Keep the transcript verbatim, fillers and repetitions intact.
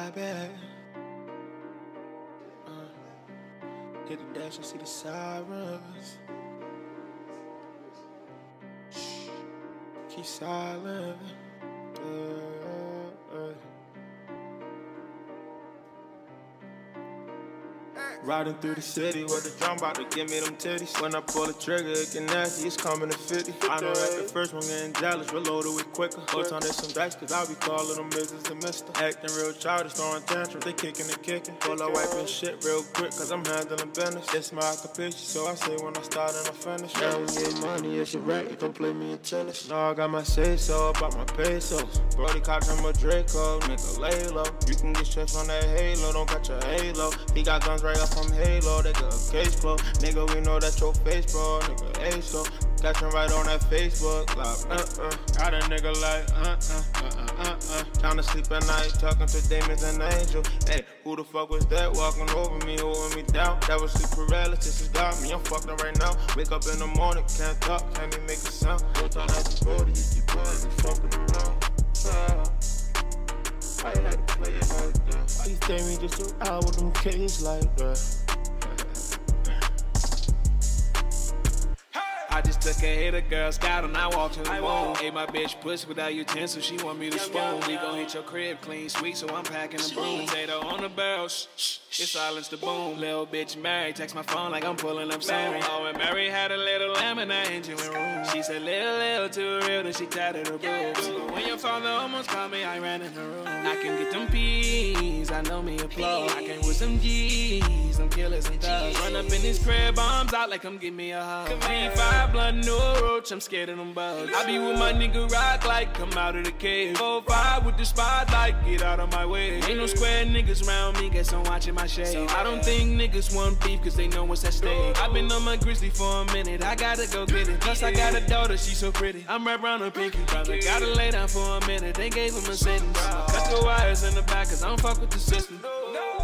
vibing. Uh, hit the dash and see the sirens. Shh, keep silent. Uh, uh. Riding through the city with the drum about to give me them titties. When I pull the trigger, it get nasty, it's coming to fifty. I know that the first one getting jealous, reloaded with quicker. What's on this some dice, cause I be calling them missus and mister. Acting real childish, throwing tantrums, they kicking and kicking. Pull up wiping shit real quick, cause I'm handling business. It's my occupation, so I say when I start and I finish. Now we get money, it's a racket, don't play me in tennis. No, I got my say-so about my pesos. Brody caught him a Draco, nigga lay low. You can get stressed on that halo, don't got your halo. He got guns right up from Halo, they got a case closed. Nigga, we know that your face, bro. Nigga, hey, so got you right on that Facebook. Like, uh uh. Got a nigga like, uh uh, uh uh, uh uh. Trying to sleep at night, talking to demons and angels. Hey, who the fuck was that walking over me, holding me down? That was sleep paralysis, it's got me. I'm fucked up right now. Wake up in the morning, can't talk, can't even make a sound. No time at the body, you keep going, you fucking around. I had to play it like that. Why you take me just around with them kids like that? I just took a hit, a girl scout and I walked to the moon. Ate my bitch pussy without utensils, she want me to spoon. We gon' hit your crib clean sweet, so I'm packing a broom. Potato on the barrel, shh, shh, it silence the boom. Little bitch married, text my phone like I'm pulling up soon. Oh, and Mary had a little lamb in her engine room. She said little, little too real, then she tatted her boobs. When your father almost called me, I ran in her room. I can get them peas, I know me a plug. I can with some G's, some killers and thugs. Run up in this crib, bombs out like come give me a hug. Five blood, no roach, I'm scared of them bugs. I be with my nigga Rock like come out of the cave. Four five with the spotlight, get out of my way. Ain't no square niggas around me, guess I'm watching my shade. So I don't think niggas want beef cause they know what's at stake. I been on my grizzly for a minute, I gotta go get it. Plus I got a daughter, she so pretty, I'm wrapped around her pinky. Brother gotta lay down for a minute, they gave him a sentence. Cut the wires in the back cause I don't fuck with the system.